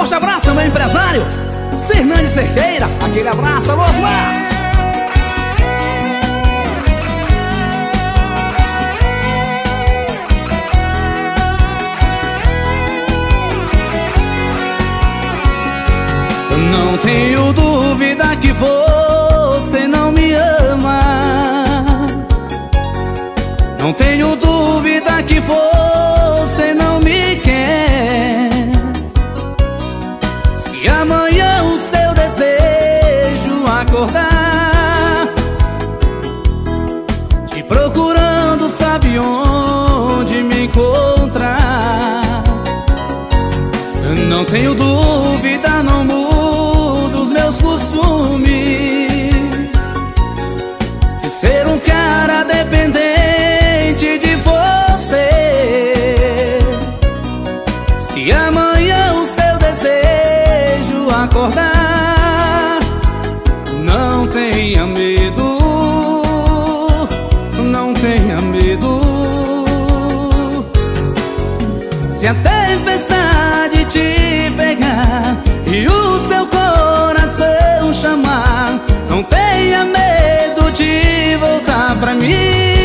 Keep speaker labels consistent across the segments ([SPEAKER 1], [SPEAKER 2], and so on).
[SPEAKER 1] forte abraço, meu empresário Fernandes Cerqueira. Aquele abraço, alô Osmar.
[SPEAKER 2] Não tenho dúvida que você não me ama. Não tenho dúvida que você não me quer. Se amanhã o seu desejo acordar te procurando, sabe onde me encontrar. Não tenho dúvida, não mudo os meus costumes de ser um cara dependente de você. Se amanhã o seu desejo acordar, não tenha medo, não tenha medo. Se a tempestade te pegar e o seu coração chamar, não tenha medo de voltar pra mim.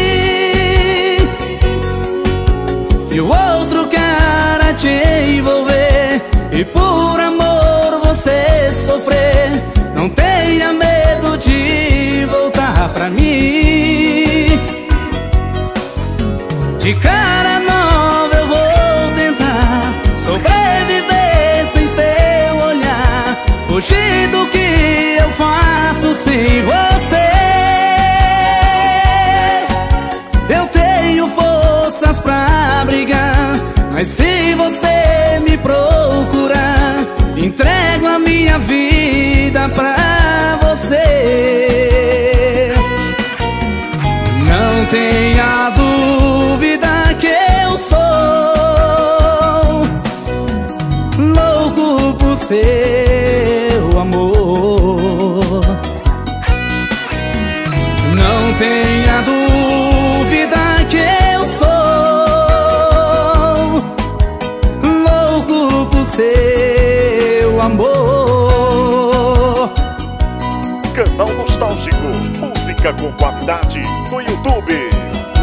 [SPEAKER 2] Se o outro cara te envolver e por amor você sofrer, não tenha medo de voltar pra mim. De cara nova eu vou tentar sobreviver sem seu olhar, fugir do que eu faço sem você. Eu tenho forças pra brigar, mas se você me procurar, entrego a minha vida pra você. Não tenha dúvida que eu sou louco por seu amor. Não tenha dúvida que eu sou louco por seu amor.
[SPEAKER 3] Canal Nostálgico, música com qualidade no YouTube.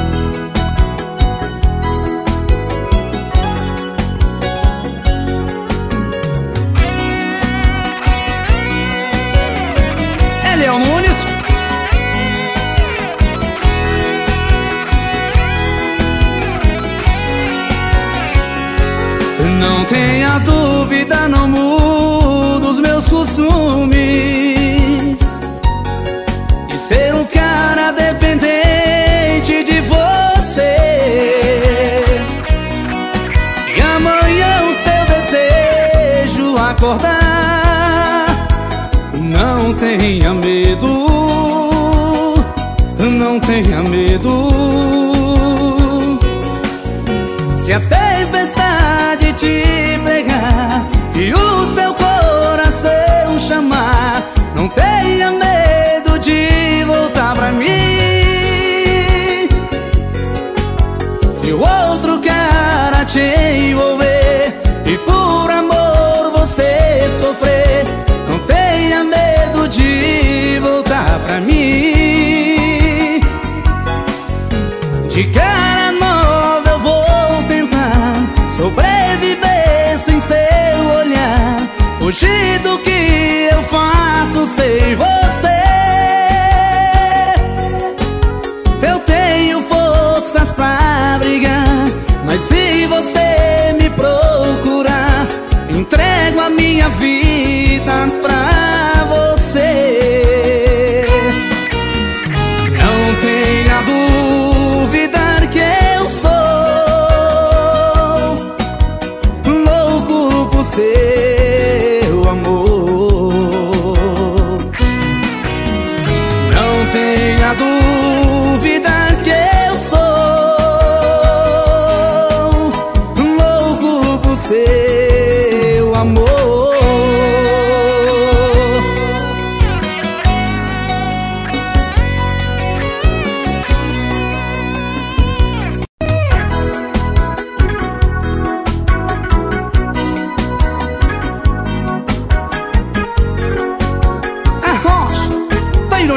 [SPEAKER 2] Léo Nunes. Não tenha dúvida, não mudo os meus costumes de ser um cara dependente de você. Se amanhã o seu desejo acordar, não tenha medo, não tenha medo. Se a tempestade te pegar e o seu coração chamar, não tenha medo de voltar pra mim. Se o outro cara te envolver e por amor você sofrer, não tenha medo de voltar pra mim. De cara nova eu vou tentar sobreviver sem seu olhar, fugir do que eu faço sem você. Eu tenho forças pra brigar, mas se você me procurar, entrego a minha vida pra você. Não tenha dúvida que eu sou louco por seu amor. Não tenha dúvida que eu sou louco por seu amor.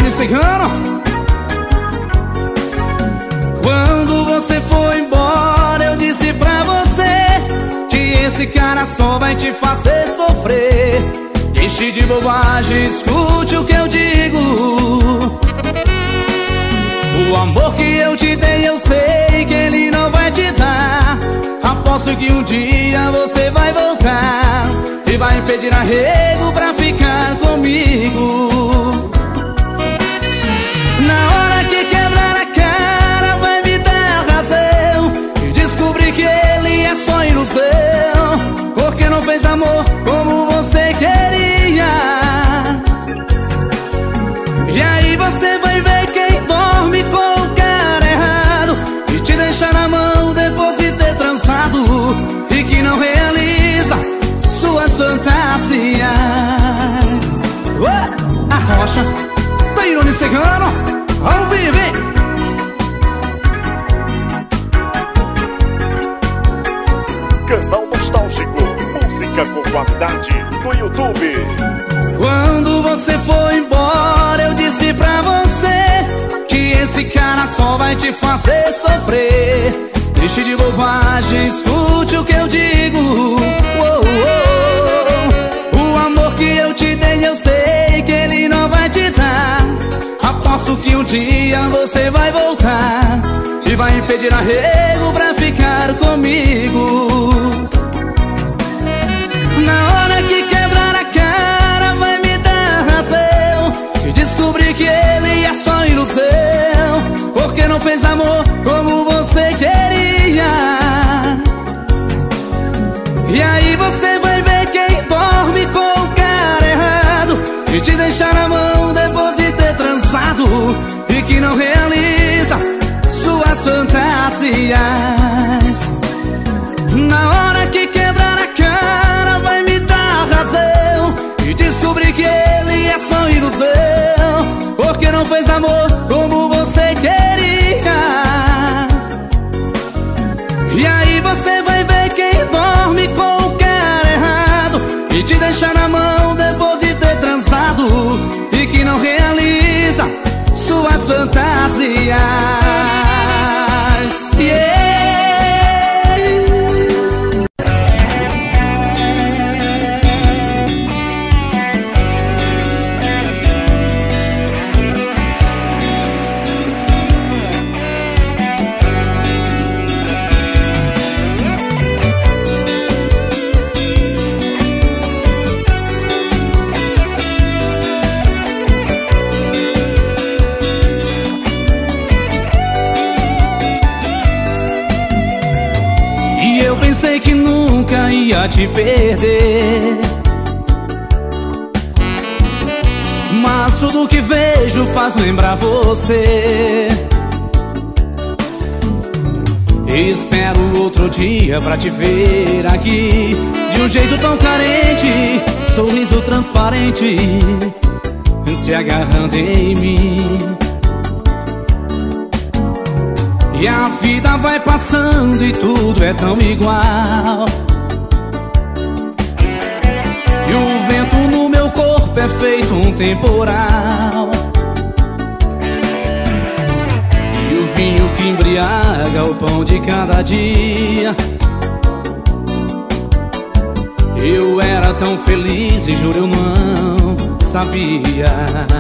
[SPEAKER 2] Tairone Cigano. Quando você foi embora, eu disse pra você que esse cara só vai te fazer sofrer. Deixe de bobagem, escute o que eu digo. O amor que eu te dei, eu sei que ele não vai te dar. Aposto que um dia você vai voltar e vai pedir arrego pra ficar comigo. Na hora que quebrar a cara, vai me dar razão e descobrir que ele é só ilusão, porque não fez amor como você queria. E aí você vai ver quem dorme com o cara errado e te deixa na mão depois de ter transado, e que não realiza suas fantasias. A Rocha, Tairone Cigano, ao vivo, hein?
[SPEAKER 3] Canal Nostálgico, música com qualidade no YouTube.
[SPEAKER 2] Quando você foi embora, eu disse pra você que esse cara só vai te fazer sofrer. Deixe de bobagem, escute o que eu digo. O amor que eu te dei, eu sei que ele não vai te dar. Aposto que um dia você vai voltar e vai pedir arrego pra ficar comigo. Na hora que quebrar a cara, vai me dar razão e descobrir que ele é só ilusão, porque não fez amor como você queria. E aí você vai ver quem dorme com o cara errado e te deixar na mão depois de ter transado, e que não realiza suas fantasias. Na hora que quebrar a cara, vai me dar razão e descobrir que ele é só ilusão, porque não fez amor como você queria. E aí você vai ver quem dorme com o cara errado e te deixa na mão depois de ter transado, e que não realiza suas fantasias. Pensei que nunca ia te perder, mas tudo que vejo faz lembrar você. Espero outro dia pra te ver aqui, de um jeito tão carente, sorriso transparente, se agarrando em mim. E a vida vai passando e tudo é tão igual, e o vento no meu corpo é feito um temporal, e o vinho que embriaga o pão de cada dia. Eu era tão feliz e juro eu não sabia.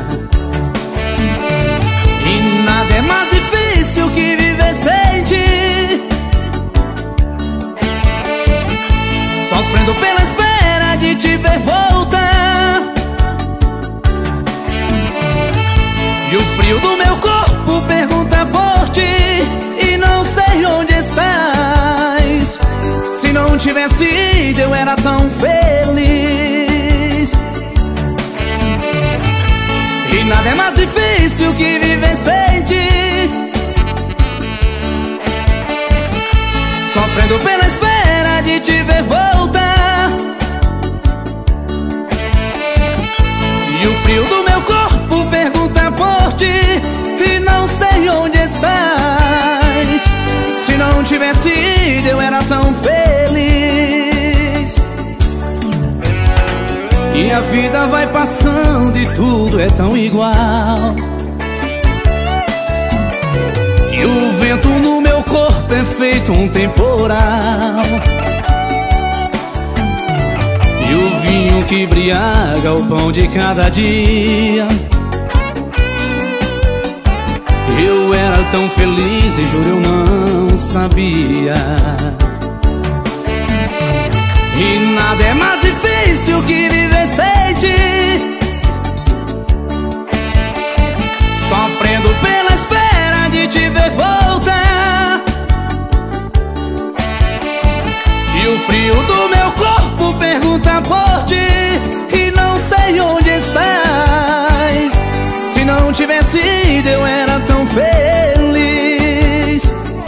[SPEAKER 2] E nada é mais difícil que viver sem ti, sofrendo pela espera de te ver voltar. E o frio do meu corpo pergunta por ti, e não sei onde estás. Se não tivesse ido eu era tão feliz. E nada é mais difícil que viver sem ti, sofrendo pela espera de te ver voltar. E o frio do meu corpo pergunta por ti, e não sei onde estás. Se não tivesse ido eu era tão feliz. E a vida vai passando e tudo é tão igual, ter feito um temporal. E o vinho que embriaga o pão de cada dia. Eu era tão feliz e juro eu não sabia. E nada é mais difícil que viver sem ti, sofrendo pela espera de te ver voltar. E o frio do meu corpo pergunta por ti, e não sei onde estás. Se não tivesse ido eu era tão feliz.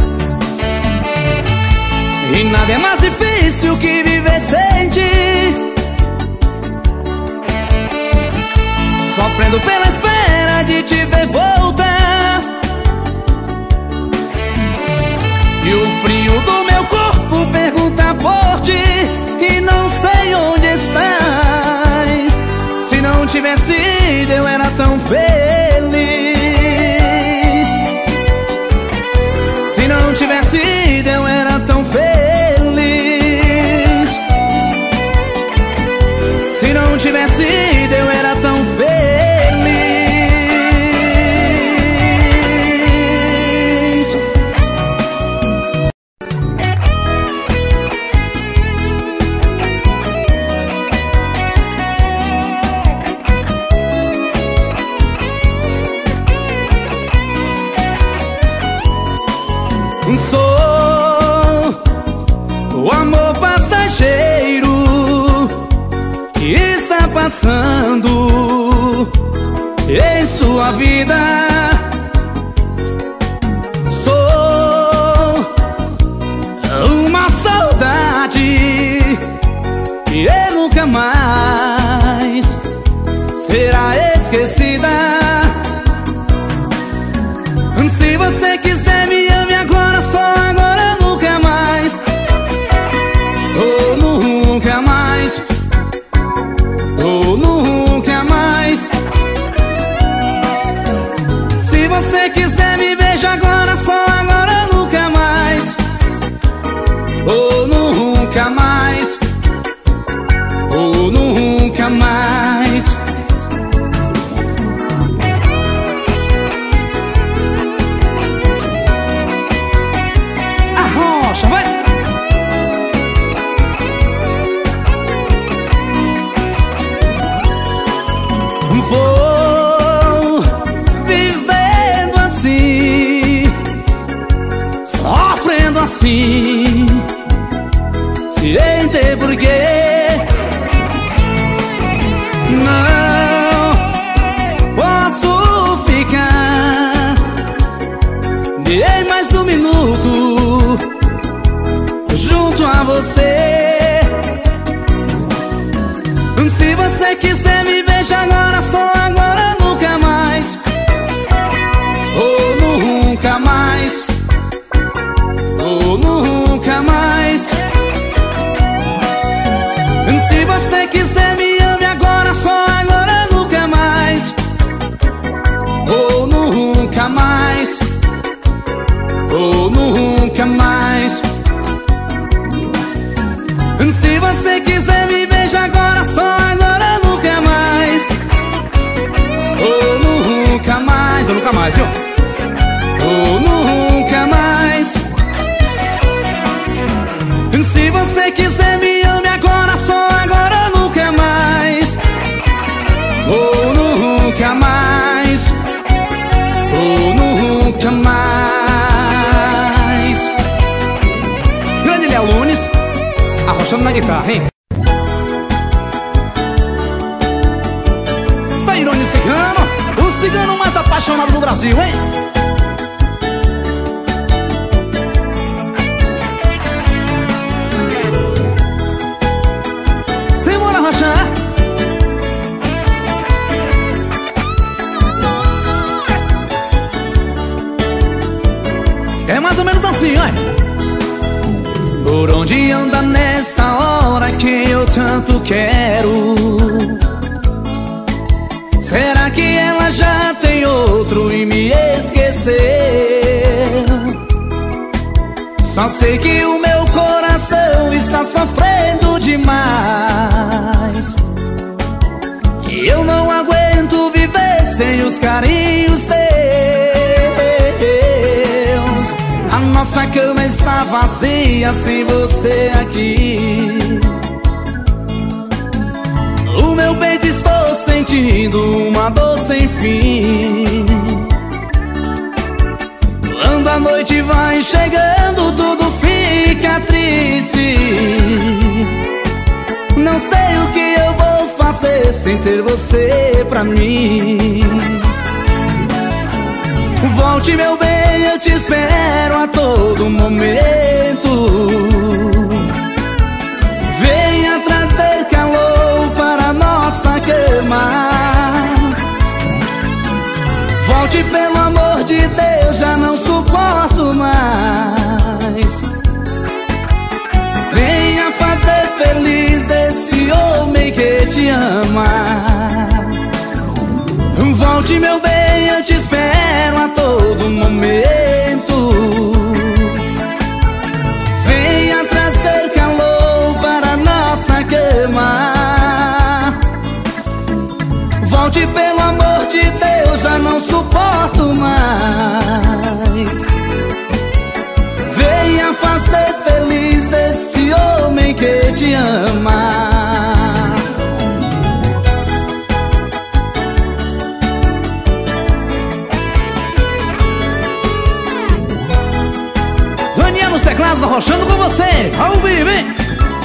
[SPEAKER 2] E nada é mais difícil que viver sem ti, sofrendo pela espera de te ver voltar. E o frio do meu corpo pergunta por ti, e não sei onde estás. Se não tivesse ido eu era tão feliz. Se não tivesse ido eu era tão feliz. Se não tivesse ido eu era tão feliz. Sou o amor passageiro que está passando em sua vida. Sou uma saudade que nunca mais será esquecida. Se você quiser me ame agora, só agora, nunca mais. Ou nunca mais. Ou nunca mais. Se você quiser me beija agora, só agora, nunca mais. Ou nunca mais. Ou nunca mais. Vai! Vou vivendo assim, sofrendo assim, sem ter porquê. Não posso ficar nem mais um minuto junto a você. Se você quiser me beija agora, só agora, nunca mais. Ou nunca mais. Ou nunca mais. Se você quiser me ame agora, só agora, nunca mais. Ou nunca mais. Ou nunca mais. Se você quiser me beija agora, só agora, nunca mais. Ou nunca mais. Ou nunca mais, viu? Ou nunca mais. Se você quiser me ame agora, só agora, nunca mais. Ou nunca mais. Ou nunca mais. Grande Léo Nunes, arrochando na guitarra, hein? Tairone Cigano, o cigano mais apaixonado do Brasil, hein? Simbora, Rocha! É mais ou menos assim, olha. Por onde anda nesta hora quem eu tanto quero? Será que ela já tem outro e me esqueceu? sei que o meu coração está sofrendo demais, e eu não aguento viver sem os carinhos teus. A nossa cama está vazia sem você aqui. No meu peito estou sentindo uma dor sem fim. Quando a noite vai chegando, tudo fica triste. Não sei o que eu vou fazer sem ter você pra mim. Volte, meu bem, eu te espero a todo momento. Venha trazer calor para nossa cama. Volte, pelo amor de Deus, já não suporto mais. Venha fazer feliz esse homem que te ama. Volte, meu bem, eu te espero a todo momento. Venha trazer calor para nossa cama. Volte, pelo amor de Deus, já não suporto mais. Venha fazer feliz esse homem que te ama.
[SPEAKER 1] Daniel nos teclados, arrochando com você, ao vivo, hein?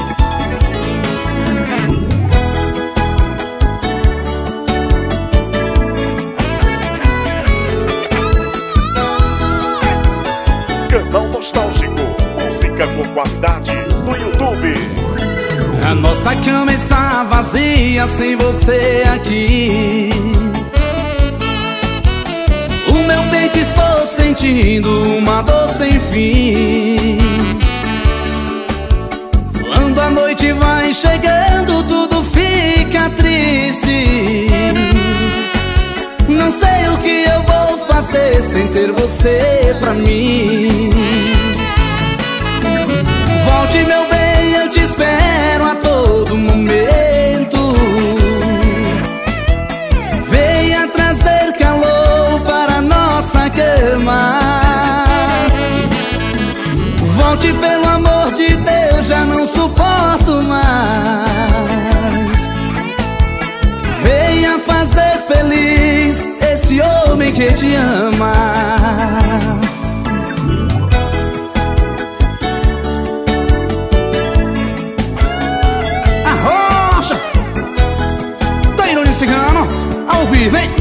[SPEAKER 3] Canal Nostálgico, música com qualidade no YouTube.
[SPEAKER 2] A nossa cama está vazia sem você aqui. O meu peito estou sentindo uma dor sem fim. Quando a noite vai chegando, tudo fica triste. Não sei o que eu vou fazer sem ter você pra mim. Volte, meu bem, eu te espero a todo momento. Venha trazer calor para nossa cama. Volte, pelo amor de Deus, já não suporto mais. Venha fazer feliz esse homem que te ama.
[SPEAKER 1] Arrocha! Tairone Cigano, ao vivo, hein?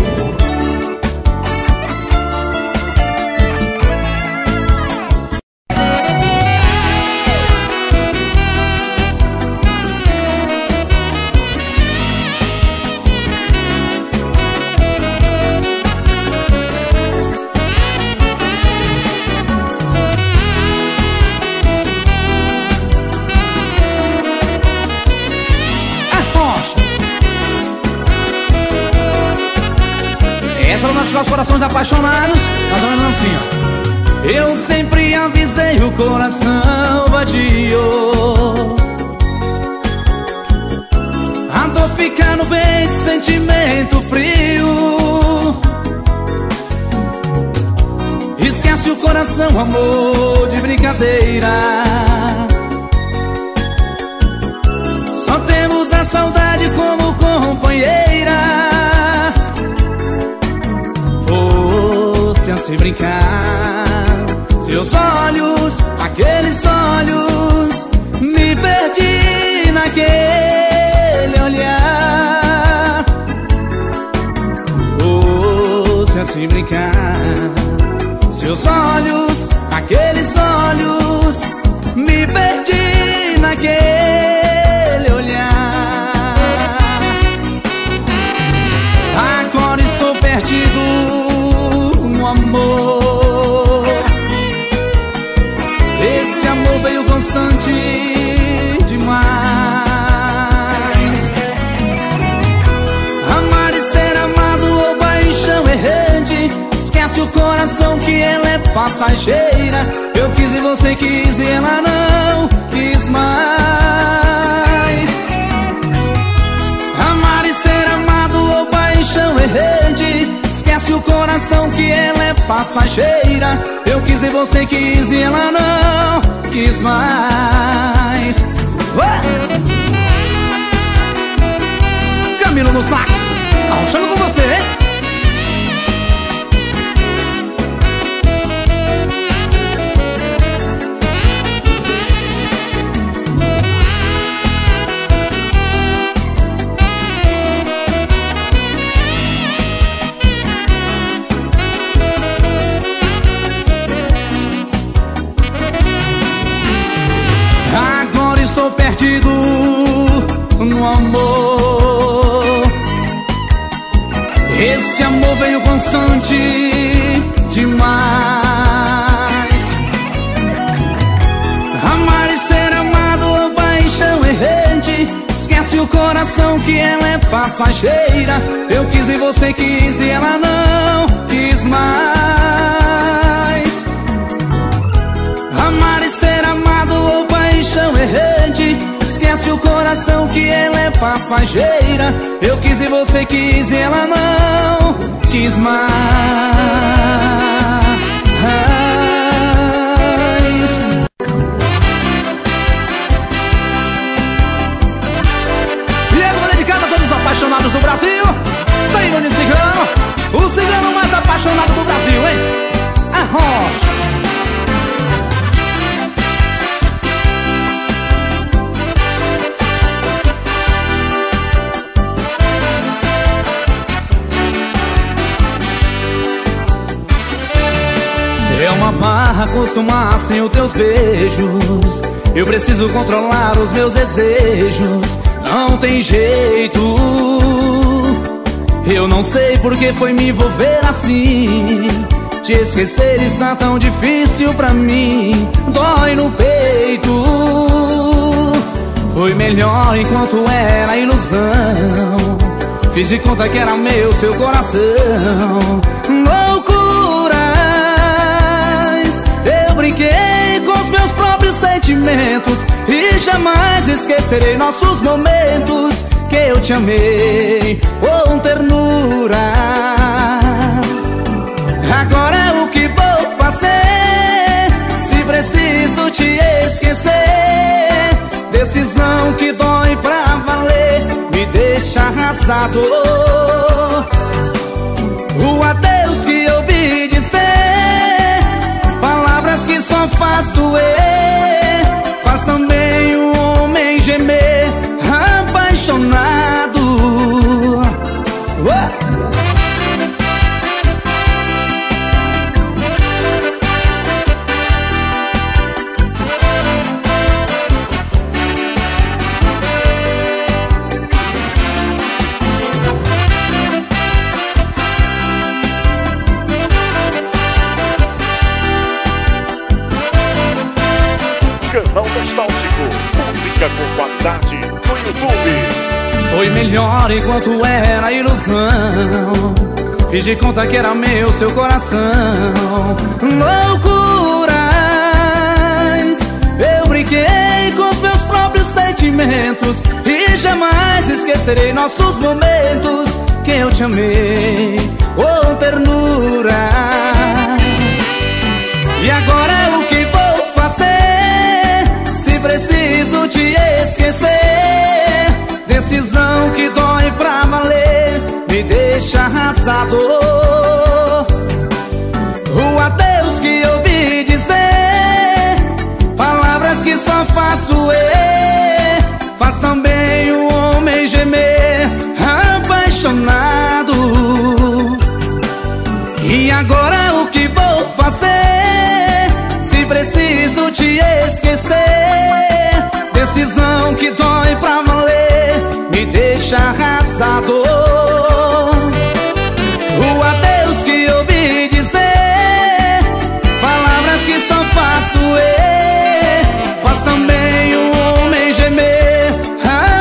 [SPEAKER 2] Os corações apaixonados, mais ou menos assim, ó. Eu sempre avisei o coração vadio. A dor fica no peito, sentimento frio. Esquece o coração, amor de brincadeira. Só temos a saudade como companheira. Foste a se brincar, seus olhos, aqueles olhos, me perdi naquele olhar. Foste a se brincar, seus olhos, aqueles olhos, me perdi naquele olhar. Agora estou perdido no amor. Esse amor veio constante demais. Amar e ser amado ou paixão errante. Esquece Esquece o coração que ela é passageira. Eu quis e você quis e ela não quis mais. Amar e ser amado ou paixão errante. Esquece o coração que ela é passageira. Eu quis e você quis e ela não quis mais. Camilo no sax, arrochando com você, hein? Agora estou perdido no amor. Esse amor veio constante demais. Amar e ser amado ou paixão errante. Esquece o coração que ela é passageira. Eu quis e você quis e ela não quis mais. Amar e ser amado ou paixão errante. Esquece o coração que ela é passageira. Eu quis e você quis e ela não quis mais. E essa vai dedicada a todos os apaixonados do Brasil. Tem o Cigano, o cigano mais apaixonado do Brasil, hein? Arrocha. É uma barra acostumar sem os teus beijos. Eu preciso controlar os meus desejos. Não tem jeito. Eu não sei por que foi me envolver assim. Te esquecer está tão difícil pra mim. Dói no peito. Foi melhor enquanto era ilusão. Fiz de conta que era meu seu coração. Loucuras. Eu brinquei com os meus próprios sentimentos. E jamais esquecerei nossos momentos. Que eu te amei com ternura. Agora o que vou fazer? Se preciso te esquecer. Decisão que dói pra valer. Me deixa arrasado. O adeus que ouvi dizer. Palavras que só faz doer. Faz também o homem gemer. Apaixonado.
[SPEAKER 3] Canal Nostálgico, música com qualidade no YouTube.
[SPEAKER 2] Foi melhor enquanto era ilusão. Fiz de conta que era meu seu coração. Loucuras. Eu brinquei com os meus próprios sentimentos. E jamais esquecerei nossos momentos. Que eu te amei com ternura. E agora o que vou fazer? Se preciso te esquecer. Decisão que dói pra valer. Me deixa arrasado. O adeus que ouvi dizer. Palavras que só faz doer. Faz também o homem gemer. Apaixonado. E agora o que vou fazer? Se preciso te esquecer. Decisão que dói pra valer. Me deixa arrasado. O adeus que ouvi dizer. Palavras que só faz doer. Faz também o homem gemer.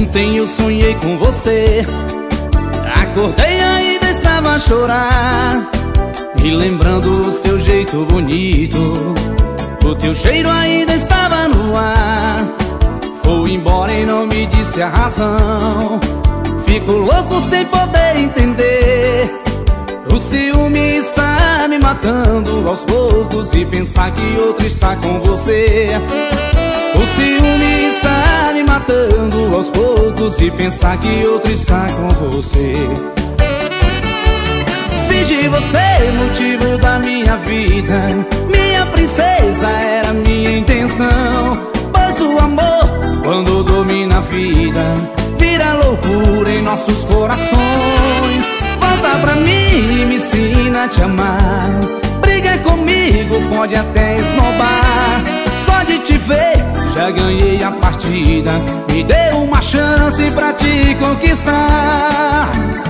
[SPEAKER 2] Ontem eu sonhei com você, acordei e ainda estava a chorar, me lembrando o seu jeito bonito, o teu cheiro ainda estava no ar. Foi embora e não me disse a razão, fico louco sem poder entender. O ciúme está me matando aos poucos e pensar que outro está com você. O ciúme está me matando aos poucos e pensar que outro está com você. Fiz de você motivo da minha vida, minha princesa era minha intenção. Pois o amor, quando domina a vida, vira loucura em nossos corações. Volta pra mim e me ensina a te amar. Briga comigo, pode até esnobar. Só de te ver, já ganhei a partida. Me dê uma chance pra te conquistar.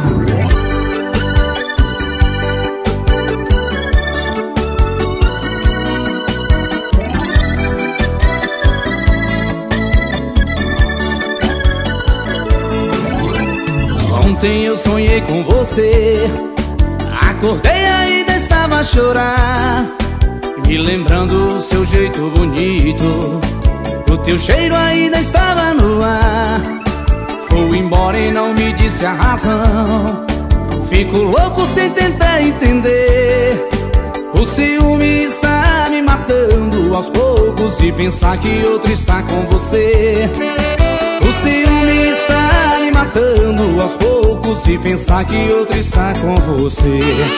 [SPEAKER 2] Ontem eu sonhei com você, acordei e ainda estava a chorar, me lembrando o seu jeito bonito, o teu cheiro ainda estava no ar. Foi embora e não me disse a razão, fico louco sem tentar entender. O ciúme está me matando aos poucos e pensar que outro está com você. O ciúme está me matando aos poucos e pensar que outro está com você.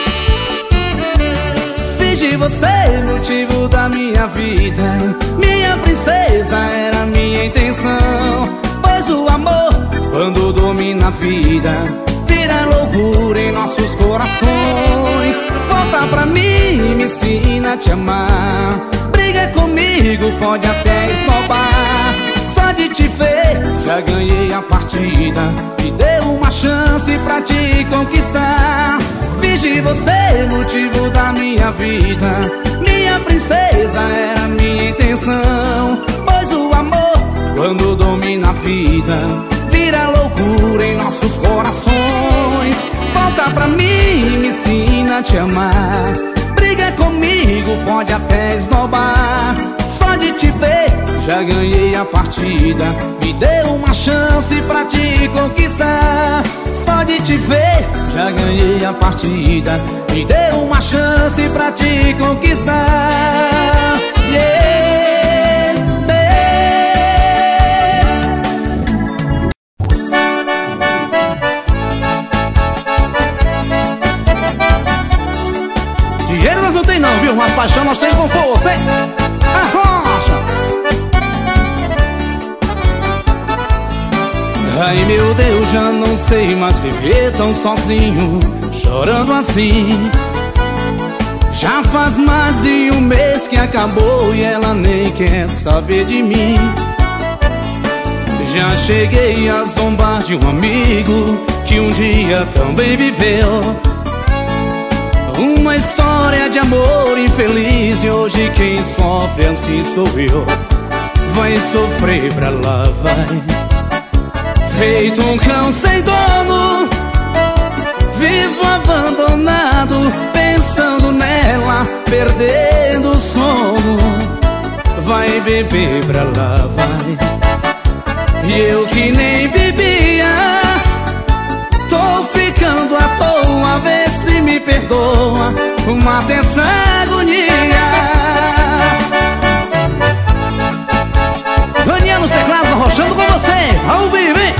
[SPEAKER 2] Fiz de você motivo da minha vida, minha princesa era minha intenção. Pois o amor, quando domina a vida, vira loucura em nossos corações. Volta pra mim e me ensina a te amar. Briga comigo, pode até esnobar. Só de te ver, já ganhei a partida. Me dê uma chance pra te conquistar. Fiz de você motivo da minha vida, minha princesa era minha intenção. Pois o amor, quando domina a vida, vira loucura em nossos corações. Volta pra mim e me ensina a te amar. Briga comigo, pode até esnobar. Só de te ver, já ganhei a partida. Me dê uma chance pra te conquistar. Só de te ver, já ganhei a partida. Me dê uma chance pra te conquistar. Yeah,
[SPEAKER 1] dinheiro nós não tem não, viu? Mas paixão nós temos com força, hein? Arrocha!
[SPEAKER 2] Ai meu Deus, já não sei mais viver tão sozinho, chorando assim. Já faz mais de um mês que acabou e ela nem quer saber de mim. Já cheguei a zombar de um amigo que um dia também viveu uma história de amor infeliz, e hoje quem sofre assim sou eu. Vai sofrer pra lá, vai, feito um cão sem dono, vivo abandonado, pensando nela, perdendo o sono. Vai beber pra lá, vai, e eu que nem bebia, tô ficando à toa, vê se me perdoa, mata essa agonia.
[SPEAKER 1] Daniel nos teclados, arrochando com você, ao vivo, hein?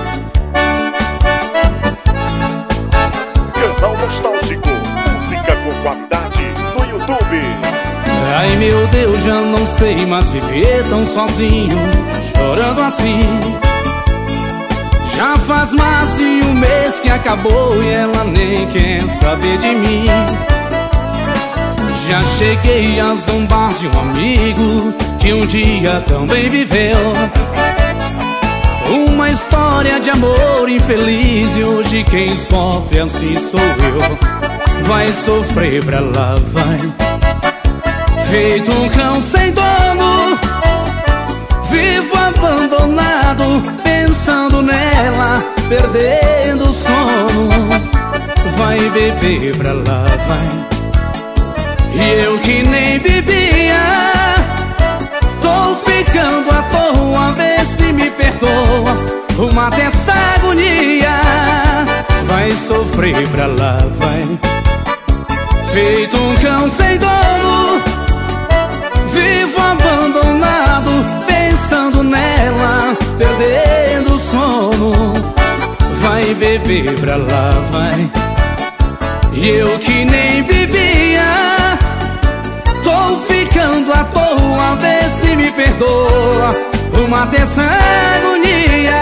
[SPEAKER 3] Canal Nostálgico, música com qualidade no YouTube.
[SPEAKER 2] Ai meu Deus, já não sei mais viver tão sozinho, chorando assim. Já faz mais de um mês que acabou e ela nem quer saber de mim. Já cheguei a zombar de um amigo que um dia também viveu uma história de amor infeliz, e hoje quem sofre assim sou eu. Vai sofrer pra lá, vai, feito um cão sem dono, vivo abandonado, pensando perdendo o sono. Vai beber pra lá, vai. E eu que nem bebia, tô ficando à toa, vê se me perdoa. Mata essa agonia. Vai sofrer pra lá, vai. Feito um cão sem dono, vivo abandonado, pensando nela, perdendo o sono. Vai beber pra lá, vai. E eu que nem bebia, tô ficando à toa, vê se me perdoa. Mata essa agonia.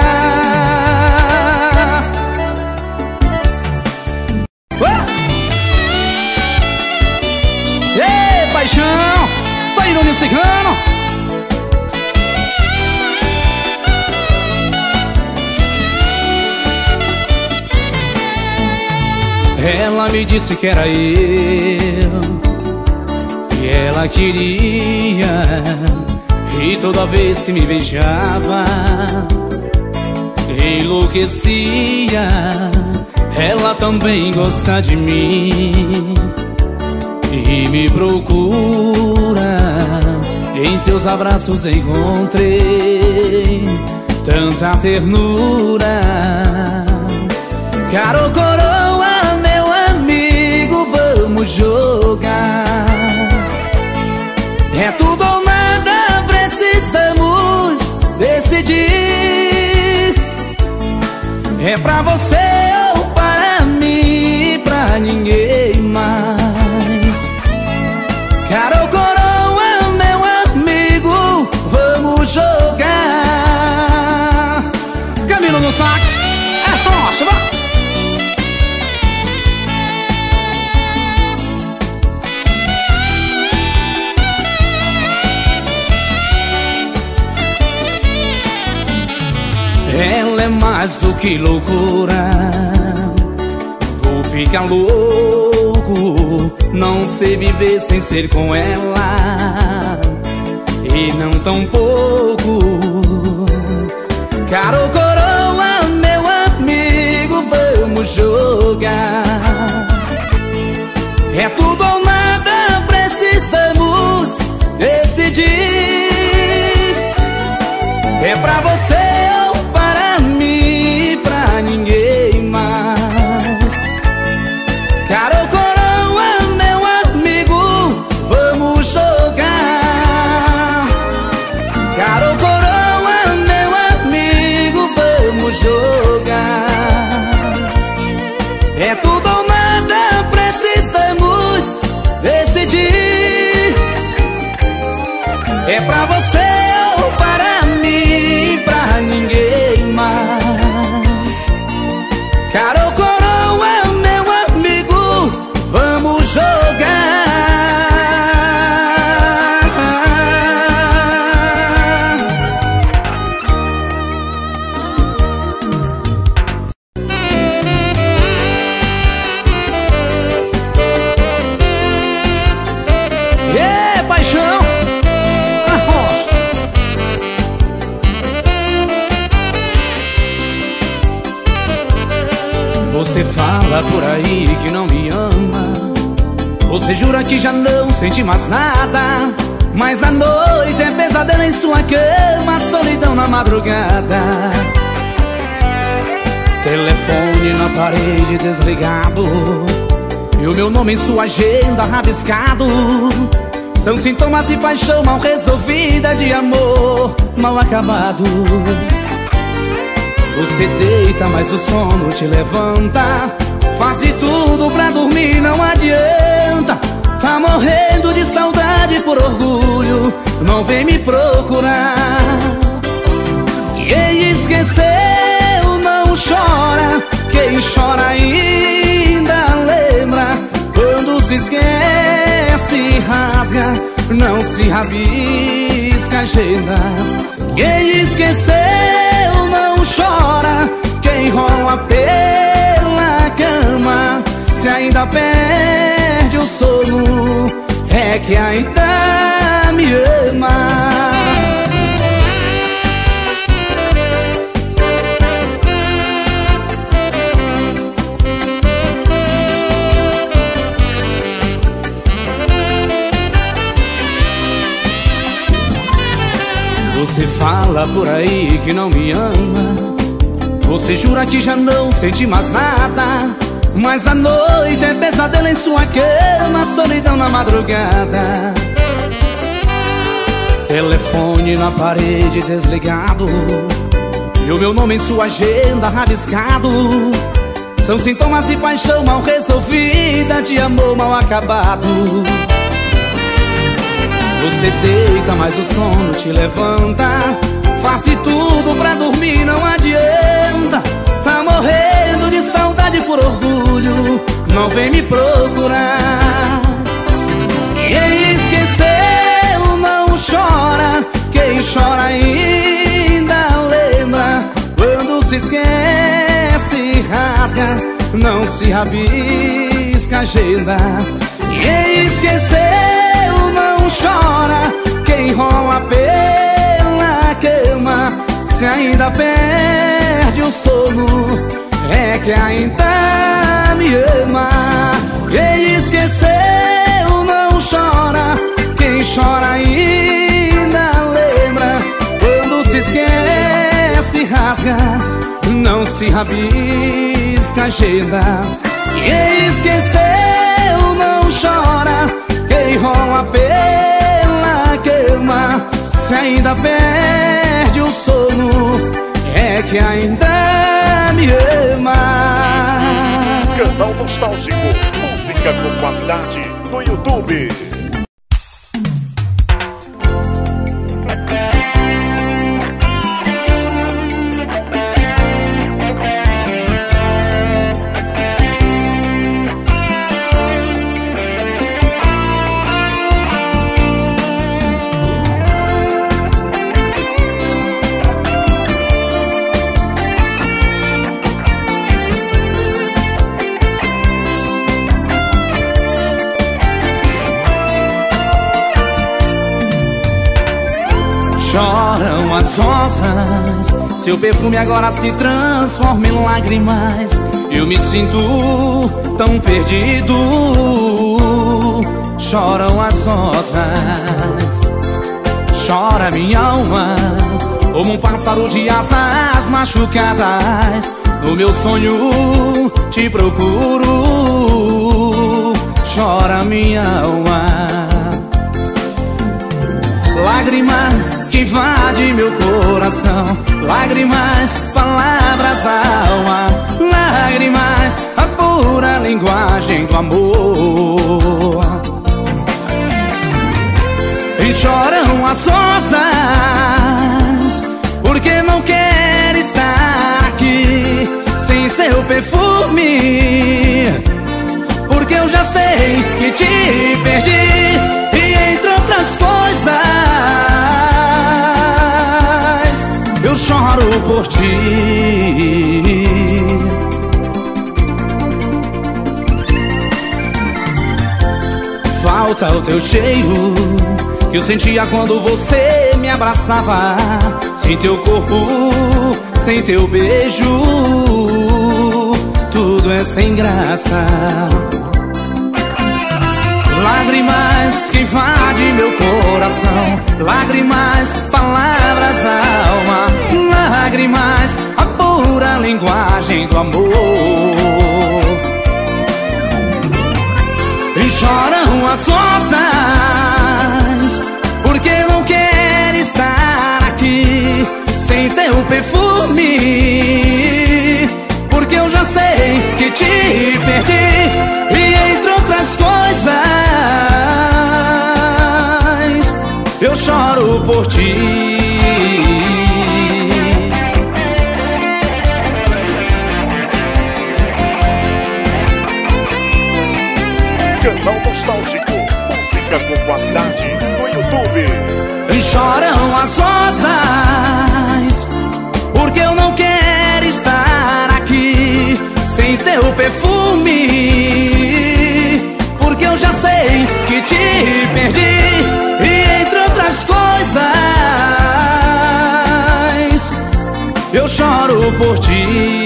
[SPEAKER 2] Ei, paixão, tá indo no cigano. Ela me disse que era eu, que ela queria, e toda vez que me beijava enlouquecia. Ela também gosta de mim e me procura. Em teus abraços encontrei tanta ternura. Caro coroa, meu amigo, vamos jogar. É tudo ou nada, precisamos decidir. É pra você ou para mim, pra ninguém mais. Caro coroa, meu amigo, vamos jogar. Camilo no sax, é tocha, vai. Ela é mais do que loucura, vou ficar louco. Não sei viver sem ser com ela, e não tão pouco. Caro coroa, meu amigo, vamos jogar. É tudo ou nada, precisamos decidir. É pra você ou para mim, pra ninguém mais. Caro coroa, meu amigo, vamos jogar. Caro coroa, meu amigo, vamos jogar. É tudo ou nada, precisamos decidir. É pra você ou para mim, pra ninguém mais. Caro coroa, meu amigo, vamos jogar. Yeah, paixão. Você fala por aí que não me ama, você jura que já não sente mais nada, mas a noite é pesadelo em sua cama, solidão na madrugada. Telefone na parede desligado, e o meu nome em sua agenda rabiscado. São sintomas de paixão mal resolvida, de amor mal acabado. Você deita, mas o sono te levanta. Faz de tudo pra dormir, não adianta. Tá morrendo de saudade por orgulho, não vem me procurar. Quem esqueceu não chora, quem chora ainda lembra. Quando se esquece rasga, não se rabisca a agenda. Quem esqueceu não chora, quem rola pela cama. Se ainda perde o sono, é que ainda me ama. Fala por aí que não me ama. Você jura que já não sente mais nada, mas a noite é pesadelo em sua cama, solidão na madrugada. Telefone na parede desligado e o meu nome em sua agenda rabiscado. São sintomas de paixão mal resolvida, de amor mal acabado. Você deita, mas o sono te levanta. Faz de tudo pra dormir, não adianta. Tá morrendo de saudade por orgulho, não vem me procurar. Quem esqueceu não chora, quem chora ainda lembra. Quando se esquece rasga, não se rabisca a agenda. Quem esqueceu não chora, quem rola pela cama. Se ainda perde o sono, é que ainda me ama. Quem esqueceu não chora, quem chora ainda lembra. Quando se esquece rasga, não se rabisca a agenda. Quem esqueceu não chora, quem rola pela cama. Se ainda perde o sono, é que ainda me ama.
[SPEAKER 3] Canal Nostálgico, música com qualidade no YouTube.
[SPEAKER 2] Choram as rosas, seu perfume agora se transforma em lágrimas. Eu me sinto tão perdido. Choram as rosas, chora minha alma, como um pássaro de asas machucadas. No meu sonho te procuro. Chora minha alma, lágrimas que invade meu coração, lágrimas, palavras, alma, lágrimas, a pura linguagem do amor. E choram as rosas, porque não quer estar aqui sem seu perfume. Porque eu já sei que te perdi, e entre outras coisas eu choro por ti. Falta o teu cheiro que eu sentia quando você me abraçava. Sem teu corpo, sem teu beijo, tudo é sem graça. Lágrimas que invadem meu coração, lágrimas, palavras, alma, lágrimas, a pura linguagem do amor. E choram as rosas, porque não quer estar aqui sem teu perfume. Porque eu já sei que te perdi, e entre outras coisas eu choro por ti.
[SPEAKER 3] Canal Nostálgico, música com qualidade no YouTube.
[SPEAKER 2] E choram as rosas, porque eu não quero estar aqui sem teu perfume. Porque eu já sei que te perdi, e entre outras coisas eu choro por ti.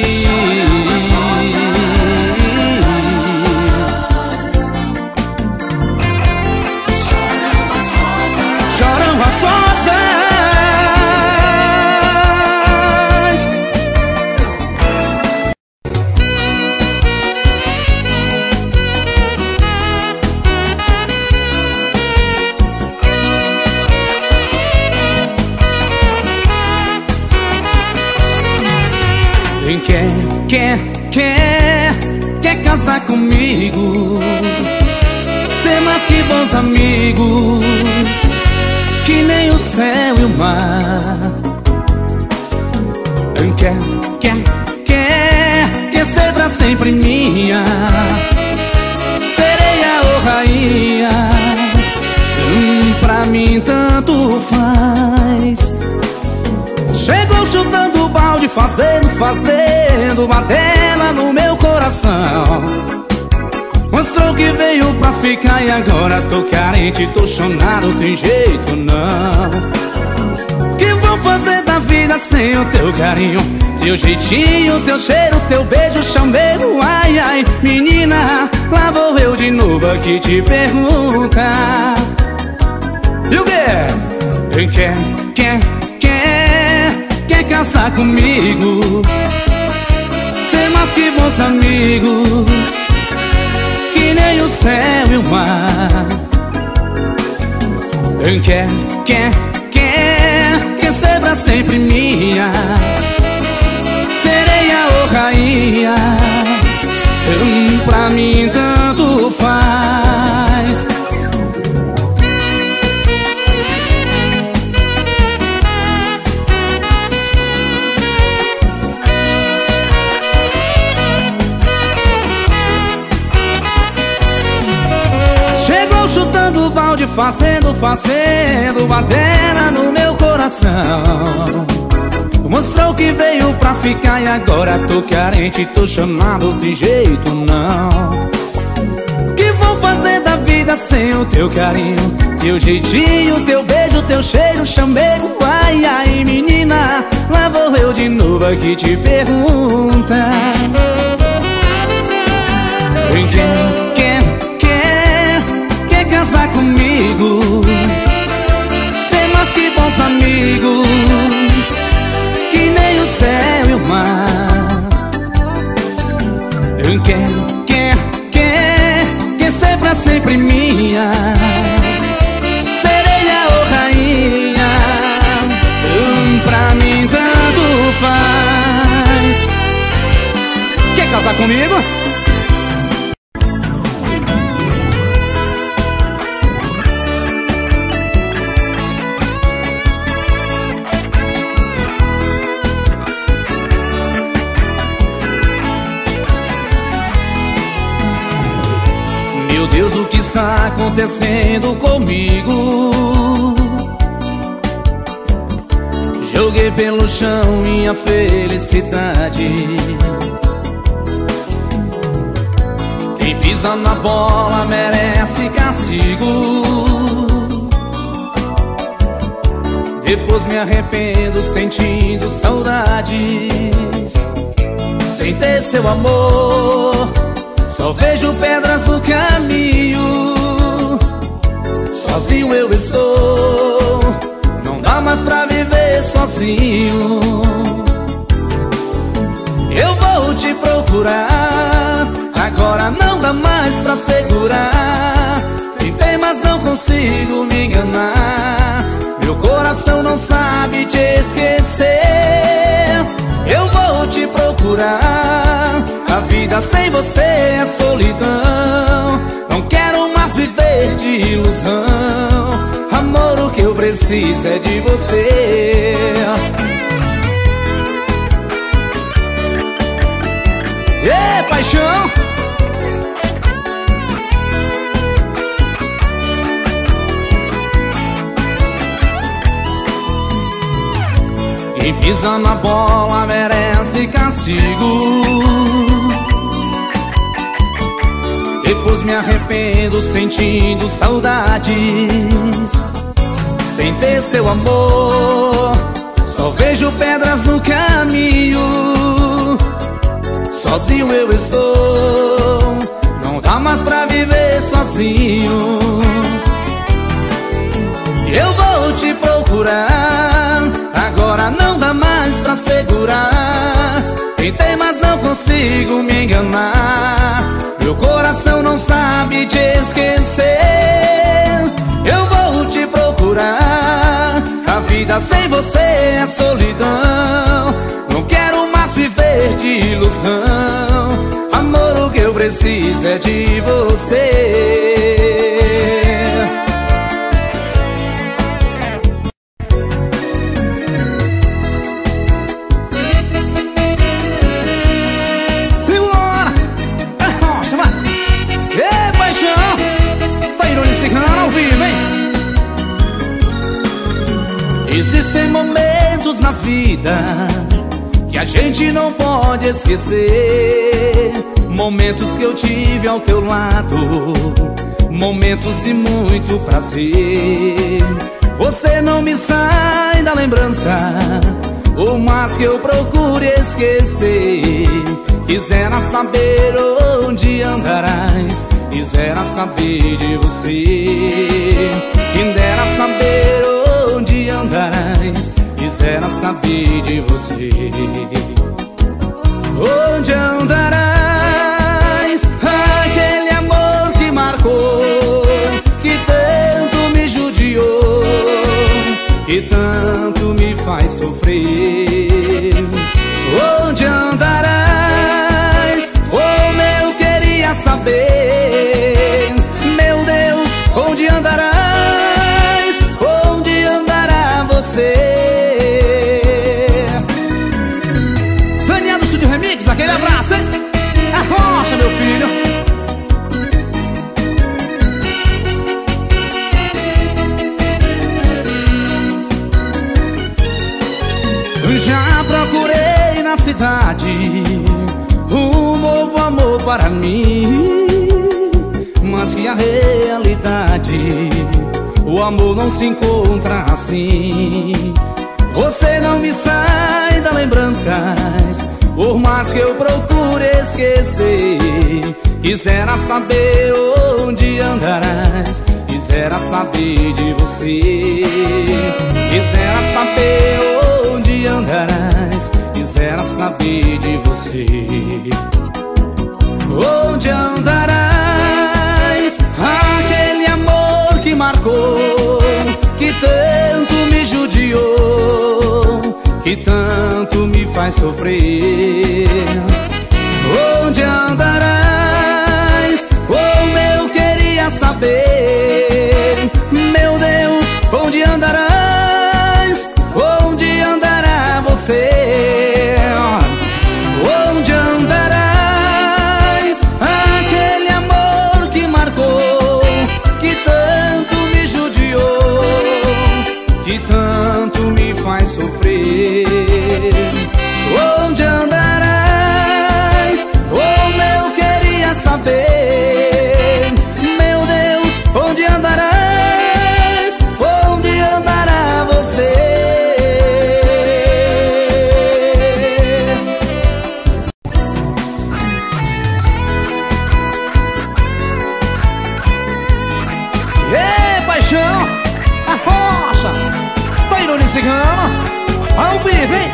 [SPEAKER 2] Choram as rosas, Quer casar comigo, ser mais que bons amigos, que nem o céu e o mar. Quer ser pra sempre minha, sereia ou rainha, pra mim tanto faz. Chegou chutando o balde, fazendo batela no meu coração. Mostrou que veio pra ficar e agora tô carente, tô chonado, tem jeito não. Que vou fazer da vida sem o teu carinho, teu jeitinho, teu cheiro, teu beijo, chamego, ai, ai. Menina, lá vou eu de novo aqui te perguntar. E o quê? Quer casar comigo, ser mais que bons amigos, que nem o céu e o mar. Quer ser pra sempre minha, sereia ou rainha, pra mim tanto faz. Chegou chutando o balde, fazendo batera no meu coração. Mostrou que veio pra ficar e agora tô carente, tô chamado, de jeito não. Que vou fazer da vida sem o teu carinho, teu jeitinho, teu beijo, teu cheiro, chamego, ai, ai. Menina, lá vou eu de novo aqui te perguntar. Quer casar comigo, ser mais que bons amigos, que nem o céu e o mar. Quer ser pra sempre minha, sereia ou rainha, pra mim tanto faz. Quer casar comigo? Meu Deus, o que está acontecendo comigo? Joguei pelo chão minha felicidade. Quem pisa na bola merece castigo. Depois me arrependo sentindo saudades. Sem ter seu amor, só vejo pedras no caminho. Sozinho eu estou, não dá mais pra viver sozinho. Eu vou te procurar, agora não dá mais pra segurar. Tentei, mas não consigo me enganar. Meu coração não sabe te esquecer. Eu vou te procurar, a vida sem você é solidão. Não quero mais viver de ilusão. Amor, o que eu preciso é de você. Ê, paixão! Quem pisa na bola merece castigo. Depois me arrependo sentindo saudades. Sem ter seu amor, só vejo pedras no caminho. Sozinho eu estou, não dá mais pra viver sozinho. Eu vou te procurar, agora não dá mais pra segurar. Tentei, mas não consigo me enganar. Meu coração não sabe te esquecer. Eu vou te procurar, a vida sem você é solidão. Não quero mais viver viver de ilusão. Amor, o que eu preciso é de você.
[SPEAKER 1] Simbora! Rocha, vai! Ê, paixão! Tá indo nesse canal ao vivo, hein?
[SPEAKER 2] Existem momentos na vida que a gente não pode esquecer. Momentos que eu tive ao teu lado, momentos de muito prazer. Você não me sai da lembrança, por mais que eu procure esquecer. Quisera saber onde andarás, quisera saber de você. Quem dera saber onde andarás, quisera saber de você. Onde andarás, aquele amor que marcou, que tanto me judiou, que tanto me faz sofrer. Onde andarás, como eu queria saber. Meu Deus, onde andarás, onde andará você?
[SPEAKER 1] Daniel do Estúdio Remix, aquele abraço, hein? Arrocha, meu filho!
[SPEAKER 2] Já procurei na cidade um novo amor para mim, mas que a realidade, o amor não se encontra assim. Você não me sai da lembranças, por mais que eu procure esquecer. Quisera saber onde andarás, quisera saber de você. Quisera saber onde andarás, quisera saber de você. Onde andarás, aquele amor que marcou, que tanto me judiou, que tanto me faz sofrer. Onde andarás, como eu queria saber. Meu Deus, onde andarás, onde andará você? Onde andarás, aquele amor que marcou, que tanto me judiou, que tanto me faz sofrer. Onde andarás, como eu queria saber. Meu Deus, onde andarás, onde andará você?
[SPEAKER 1] Ê, paixão! Arrocha! Tá indo nesse canal ao vivo, hein?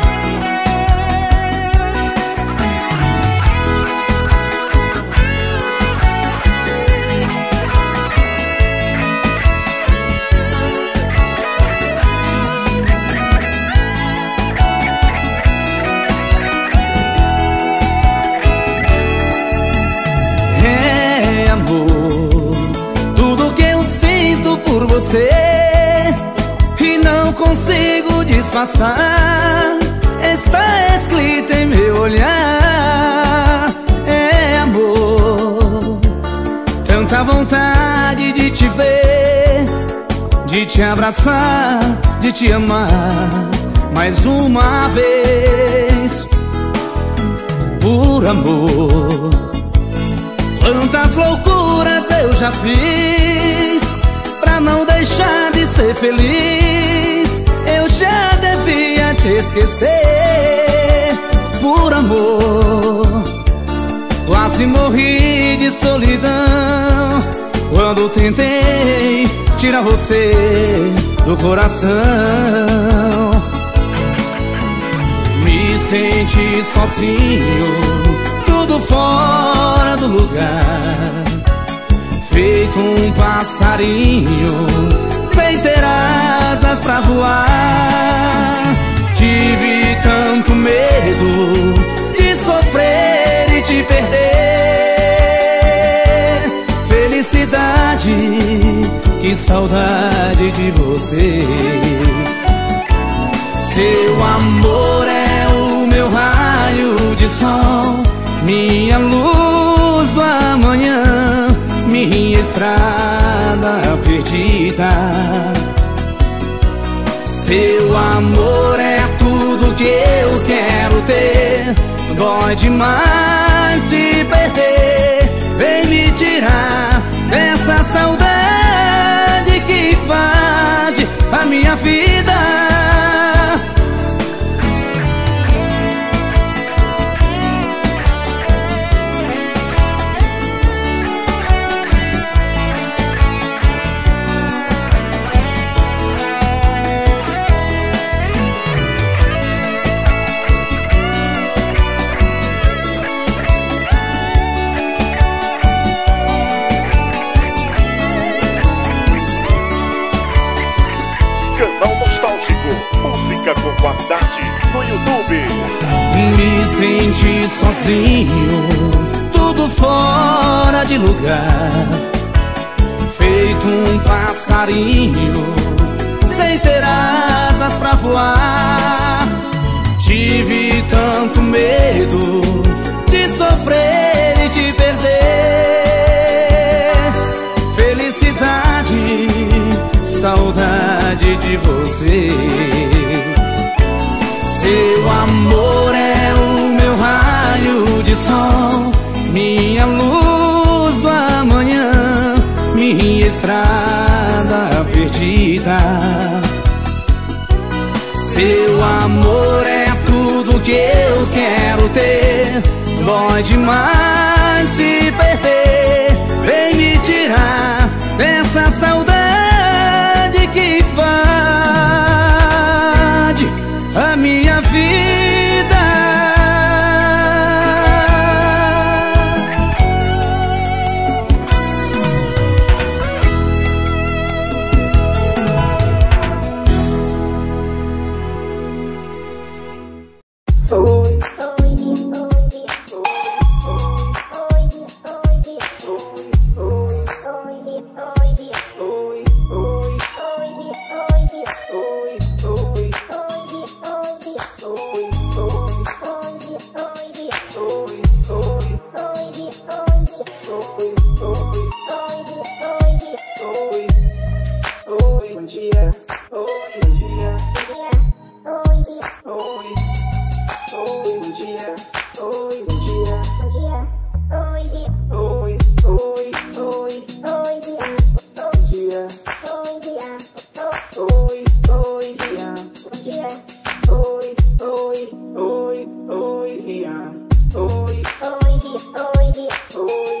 [SPEAKER 2] É, amor, tudo que eu sinto por você e não consigo disfarçar, está escrito em meu olhar. É, amor, tanta vontade de te ver, de te abraçar, de te amar mais uma vez. Por amor, quantas loucuras eu já fiz pra não deixar de ser feliz. Eu já devia te esquecer. Por amor, quase morri de solidão quando tentei tirar você do coração. Me senti sozinho, tudo fora do lugar, feito um passarinho sem ter asas pra voar. Tive tanto medo de sofrer que saudade de você. Seu amor é o meu raio de sol, minha luz do amanhã, minha estrada perdida. Seu amor é tudo que eu quero ter, dói demais se perder. Vem me tirar dessa saudade que invade a minha vida.
[SPEAKER 3] Música com qualidade no YouTube.
[SPEAKER 2] Me senti sozinho, tudo fora de lugar, feito um passarinho sem ter asas pra voar. Tive tanto medo de sofrer e te perder. Felicidade, saudade de você. Seu amor é o meu raio de sol, minha luz do amanhã, minha estrada perdida. Seu amor é tudo que eu quero ter, dói demais se perder. Vem me tirar dessa saudade que invade a minha vida.
[SPEAKER 4] Oi,